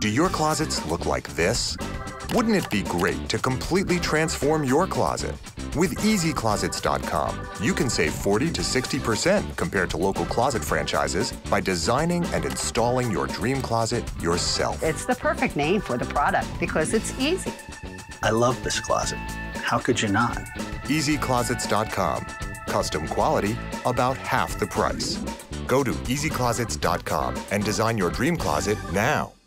Do your closets look like this? Wouldn't it be great to completely transform your closet? With EasyClosets.com, you can save 40 to 60% compared to local closet franchises by designing and installing your dream closet yourself. It's the perfect name for the product because it's easy. I love this closet. How could you not? EasyClosets.com. Custom quality, about half the price. Go to EasyClosets.com and design your dream closet now.